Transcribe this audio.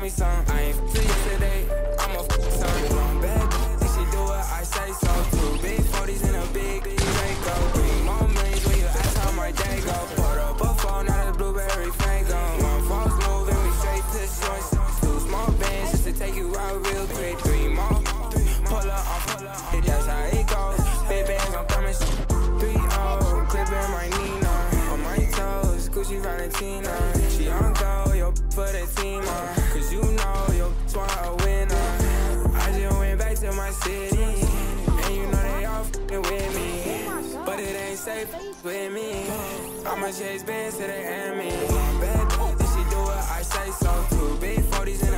me some. I ain't f***ing you today, I'm a some. I'm bad, and she do what I say so. 2 big 40s in a big Faygo. 3 more millions when you ask how my day go. Put up a phone, not a blueberry Faygo. 1 false move and we straight to shorts. 2 small bands just to take you out real quick. 3 more, pull up, that's how it goes. Big bands, I'm coming. 3-0, clipping my Nina. On my toes, Gucci Valentina. She on go, yo, for the team, cause you know, yo, want a winner. I just went back to my city, and you know they all f***ing with me. But it ain't safe with me. I'ma chase bands to the enemy. I'm bad, and she do what I say so. 2 big 40s in